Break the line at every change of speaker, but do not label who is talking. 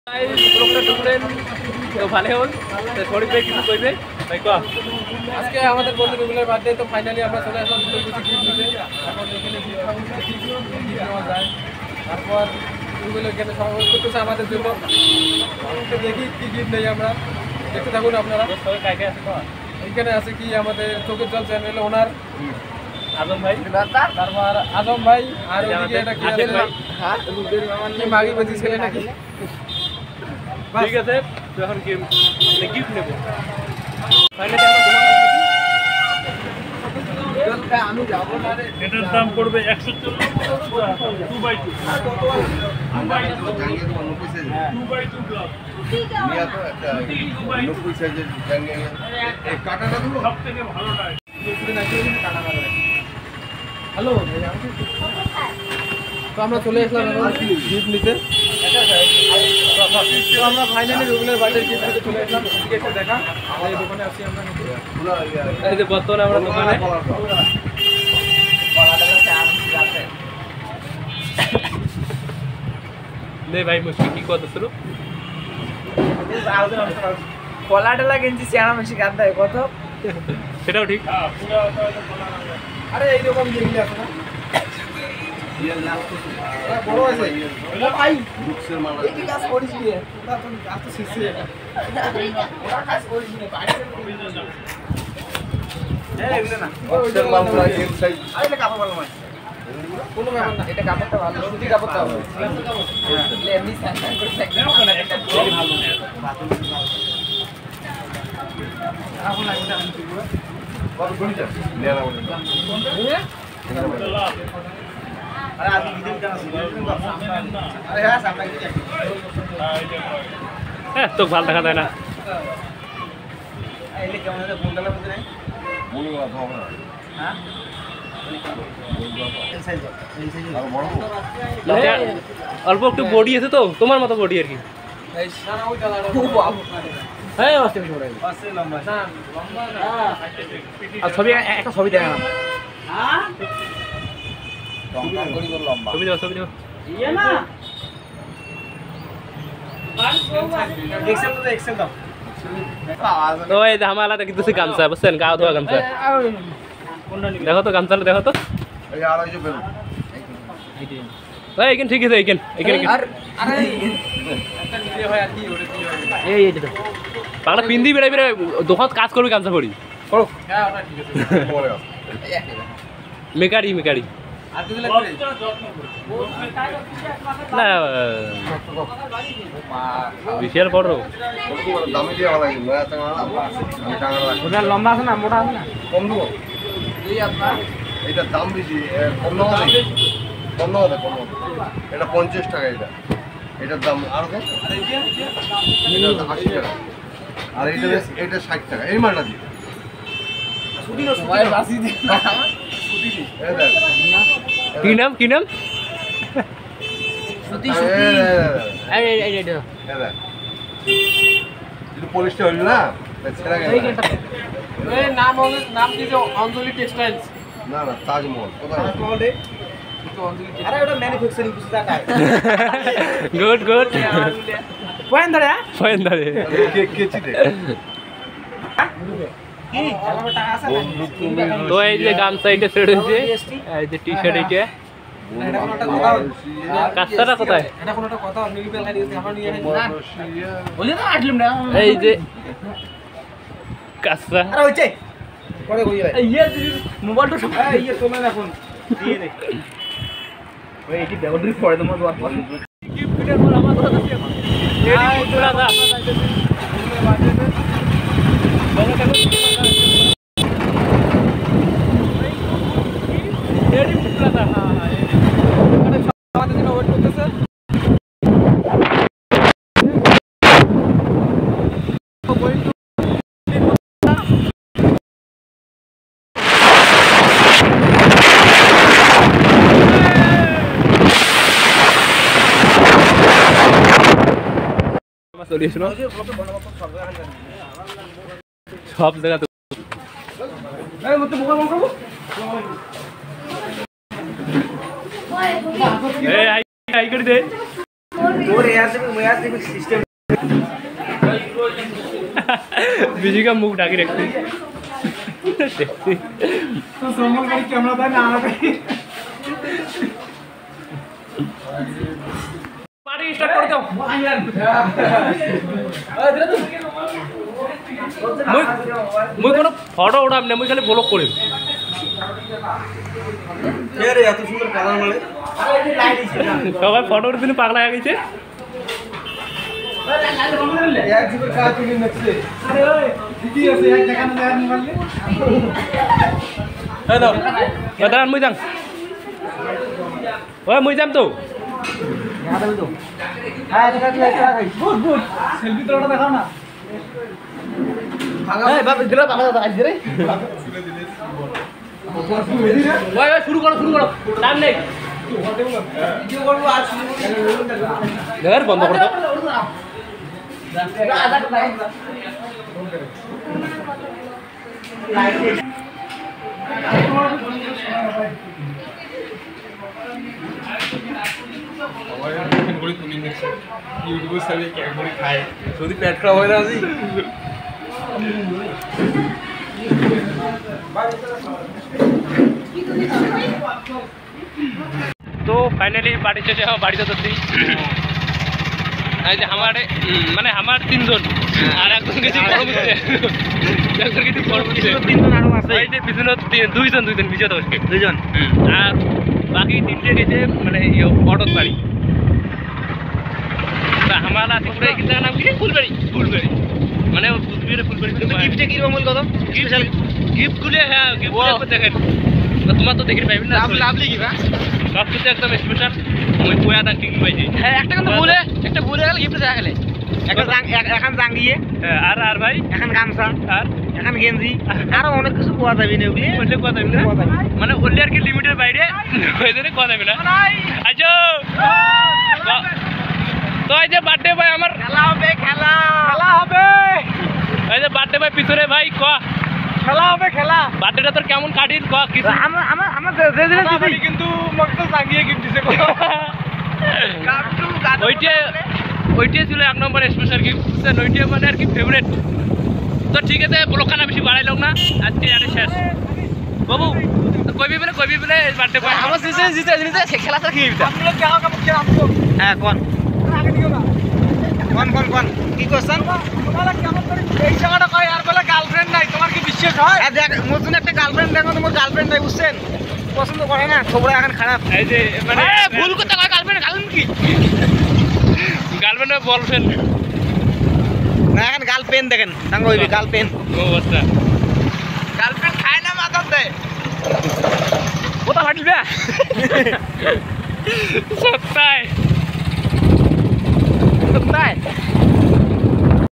আজকে আমাদের বন্ধু রুবেলের বার্থডে, তো ফাইনালি আমরা চলে আসলাম গিফট নিতে। এখন এখানে গিফট নেওয়া যায়, তারপর রুবেল এখানে সমাবেশ করতেছে আমাদের জন্য। দেখি কি গিফট নেই, আমরা দেখতে থাকুন আপনারা। এখানে আছে কি আমাদের চোখের জল চ্যানেল ওনার আজম ভাই, তারপর আজম ভাই, আর ওদিকে এটা কি আছে কি মাগি বাজি ছেলে নাকি। ঠিক আছে, তো এখন গিফট নেব।
এটার দাম পড়বে 140
হ্যালো, তো আমরা চলে আসলাম গিফট নিতে। তো আমরা ফাইনালি রুবেলের বার্থডে গিফট নিতে চলে আসলাম। একটু দেখা এই দোকানে আসছি আমরা, এই যে বর্তমানে আমরা দোকানে। ভাই মুশকিল কি করতেছিল,
কলা টলা কিনছি চেনা মাসি কান্দায় কত,
সেটাও ঠিক। আরে এইরকম যেগুলি আছে না বড় আছে ভাই, এই কাজ করিস নিয়ে ওটা তো কাজ তো শিখছে, ওরা কাজ করিস নিয়ে বাইরে এগুলো না ওইটা মাল লাগে সাইজ। আরে এটা কাপড় ভালো মাছ, কোনো ব্যাপার না, এটা কাপড়টা ভালো, সুতি কাপড়টা ভালো। হ্যাঁ এমনি স্যান্ডাল করে থাকবে না, এটা ভালো এখন এটা আমি দিব কত গণিত নিয়ে নাও কোনটা। আরে আজ ভিডিও কেন আছে, আরে হ্যাঁ সামনে কি
হ্যাঁ তো ভালো দেখা যায় না।
এলে কেমন আছে বলতে লাগবে না, বলবো না তো হবে না। হ্যাঁ
অল্প একটু বডি আছে তো, তোমার মতো বডি আর কি।
ছবি একটা ছবি দেখা
ছবি দাও, ছবি দাও। তো এই যে আমার আলাদা কিন্তু গামছা, বুঝছেন, গা ধোয়া গামছা। দেখো তো গামছাটা, দেখো তো। এইখান ঠিক আছে, এইখান পাগলা পিন্দি বেড়াই বেড়াই দোকান কাজ করবি গামছা পড়ি মেকারি মেকারি না বিশাল বড়
লম্বা আছে না মোটা আছে না,
কম দেবো এটার দাম বেশি, কম নেওয়া কম নেওয়া কম, এটা 50 টাকা, এটার দাম আর 80 টাকা, আর এটা 60 টাকা। এই মালটা দিয়ে
কি নাম, কি নাম?
পলিশটা হইল না,
নাম কি যে অঞ্জলি টেক্সটাইলস,
না না তাজমহল কোথায়?
আরে ওটা ম্যানুফ্যাকচারিং কিছু টাকা
গুড গুড
পয়েন্ট ধরে
পয়েন্ট ধরে
কেচি দে
কি আমার টাকা আছে না।
তো এই যে গামছা এটা সেট হয়েছে, এই যে টি শার্ট এটা
এটা কোনটা কথা,
কাছটা কোথায়,
এটা কোনটা কথা নিলিবেল খাই দিতে আমরা নিয়ে না বলি না আটলিম না,
এই যে কাছটা।
আরে ওইছে পরে কই যায় এই মোবাইলটা সব এই তোমরা এখন দিয়ে দে ওই এটি ব্যাগড্রি পড়ে তোমার দোয়া পড়ে
গিফটের পর আমার কথা আছে এখন এই পুরা দা
আমাদের জন্য ওয়েট করতেছে।
সব জায়গাতে এই আই করে দে
তোর এয়ার সিস্টেম
বিজি का मुंह ढाकी रखती
तो सोमल भाई कैमरा था ना आ गई
पार्टी स्टार्ट कर दो मुई कोनो फोटो उठाम ना मुई खाली ब्लॉग करिम
কে রে এত সুন্দর কালার মালে
সবাই ফটো উঠতে দিন পাগলা হয়ে গেছে
एक जीवन का तुझे नचले अरे ओए दीदी ऐसे एक जगह में यार निकाल ले
हेलो बदान मुई जाम ओए मुई जाम तो
यहाँ पे तो हां देखा है गुड गुड
सेल्फी थोड़ा दिखाओ ना
ए बाप दिला भागा था आज रे
ओए ओए शुरू करो टाइम नहीं
वीडियो করব আজ
घर बंद कर दो
यूट्यूब सभी क्या बड़ी खाए যদি পেট খারাপ হয় না আজি
तो फाइनली बाड़ी से बाड़ी तो दी हमारे মানে আমার তিনজন আর একজন গেছে কর্মসূত্রে একজন গেছে কর্মসূত্রে
তিনজন আরো আছে
এই যে পিছনে দুইজন বিজয় দশকে
দুইজন
আর বাকি তিনটে গেছে মানে অটোত বাড়ি তা আমালা তিনটে কিন্তু নাম কি ফুলবাড়ি মানে বুঝবিরে ফুলবাড়ি
গিফটে কি রকম কত স্পেশাল
গিফট গুলো হ্যাঁ গিফট দেখেন তোমার তো দেখি পাইবেন না
লাভলি কি বা
সব কিছু একদম স্পেশাল ওই কোয়া দা কিং পাইছি
হ্যাঁ একটা কিন্তু ভুলে গেল গিফট দেয়া গেলে এখন জাঙ্গিয়ে
আর ভাই
এখন গামছা
আর
এখন গেঞ্জি আরো অনেক কিছু পাওয়া যাবে না ওগুলি
বললে কথা যাবে না মানে ওলি আর কি লিমিটের বাইরে ওই জন্য কথা যাবে না আচ্ছা তো এই যে বার্থডে ভাই আমার
খেলা হবে
এই যে বার্থডে ভাই পিছনে ভাই ক
খেলা হবে
বার্থডেটা তোর কেমন কাটিস ক কিছু
আমার যে জিনিস দিছি
কিন্তু মকে তো জাঙ্গিয়ে গিফট দিছে
ওইটাই ছিল এক নম্বর স্পেশাল গিফট ওইটাই মানে আর কি ফেভারিট তো ঠিক আছে ব্লগখানা বেশি বাড়াই লোক না আজকে এটা শেষ বাবু কইবি বলে বার্থডে পাই
আমার জিতে জিনিস খেলা তো কি দিতা
हम लोग क्या होगा क्या आपको
হ্যাঁ কোন
आगे दियो ना
কোন কি কোশ্চেন
তোমারা কেমন করে এই জায়গাটা কয় আর বলে গার্লফ্রেন্ড নাই তোমার কি বিশ্বাস হয়
দেখ মোর জন্য একটা গার্লফ্রেন্ড দেখো তোমার গার্লফ্রেন্ড নাই বুঝছেন পছন্দ করে না খবর এখন খারাপ
এই যে মানে
ভুল করতে কয় গার্লফ্রেন্ড কি
গার্লফ্রেন্ড বয়ফ্রেন্ড
না এখন গার্লফ্রেন্ড দেখেন সাঙ্গ হইবে গার্লফ্রেন্ড
ও আচ্ছা
গার্লফ্রেন্ড খায় না মাথাতে
ওটা ফাটিলবে সত্তায়